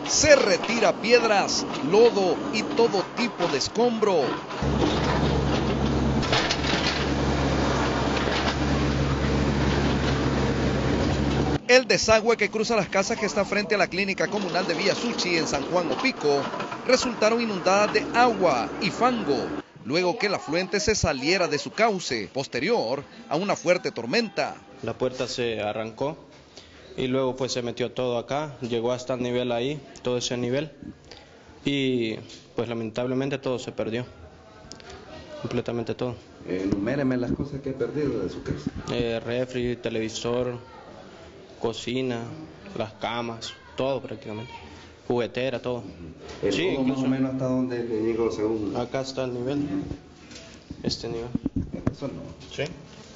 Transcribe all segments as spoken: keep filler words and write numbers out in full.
Se retira piedras, lodo y todo tipo de escombro. El desagüe que cruza las casas que está frente a la clínica comunal de Villa Suchi en San Juan Opico resultaron inundadas de agua y fango, luego que el afluente se saliera de su cauce, posterior a una fuerte tormenta. La puerta se arrancó y luego pues se metió todo acá, llegó hasta el nivel ahí, todo ese nivel, y pues lamentablemente todo se perdió, completamente todo. Enuméreme las cosas que he perdido de su casa. Eh, refri, televisor, cocina, las camas, todo prácticamente, juguetera, todo. ¿El sí, lodo más o menos hasta dónde le llegó según? Acá está el nivel, este nivel. Eso no. Sí.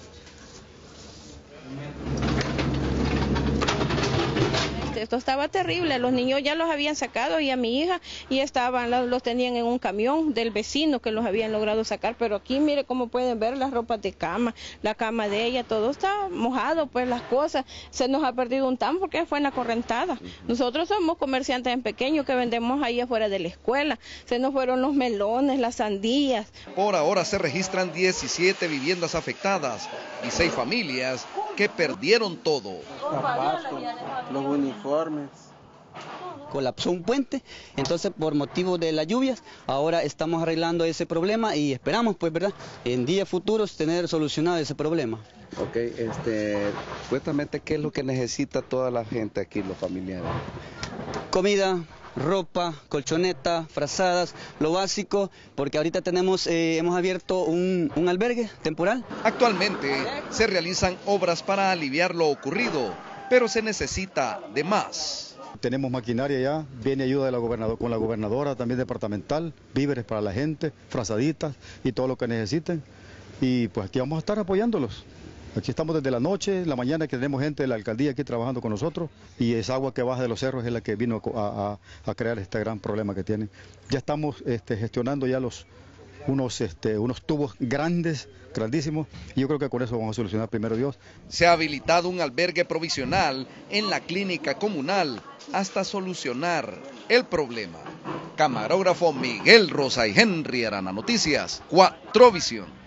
Esto estaba terrible, los niños ya los habían sacado y a mi hija y estaban, los tenían en un camión del vecino que los habían logrado sacar, pero aquí mire cómo pueden ver las ropas de cama, la cama de ella, todo está mojado, pues las cosas, se nos ha perdido un tan porque fue en la correntada. Nosotros somos comerciantes en pequeño que vendemos ahí afuera de la escuela, se nos fueron los melones, las sandías. Por ahora se registran diecisiete viviendas afectadas y seis familias que perdieron todo. Zapatos, los uniformes. Colapsó un puente, entonces por motivo de las lluvias, ahora estamos arreglando ese problema y esperamos, pues, ¿verdad?, en días futuros tener solucionado ese problema. Ok, este, supuestamente, ¿qué es lo que necesita toda la gente aquí, los familiares? Comida, ropa, colchoneta, frazadas, lo básico, porque ahorita tenemos, eh, hemos abierto un, un albergue temporal. Actualmente se realizan obras para aliviar lo ocurrido, pero se necesita de más. Tenemos maquinaria ya, viene ayuda de la gobernador, con la gobernadora también departamental, víveres para la gente, frazaditas y todo lo que necesiten. Y pues aquí vamos a estar apoyándolos. Aquí estamos desde la noche, la mañana que tenemos gente de la alcaldía aquí trabajando con nosotros y esa agua que baja de los cerros es la que vino a, a, a crear este gran problema que tienen. Ya estamos este, gestionando ya los unos, este, unos tubos grandes, grandísimos, y yo creo que con eso vamos a solucionar primero Dios. Se ha habilitado un albergue provisional en la clínica comunal hasta solucionar el problema. Camarógrafo Miguel Rosa y Henry Arana, Noticias cuatro Visión.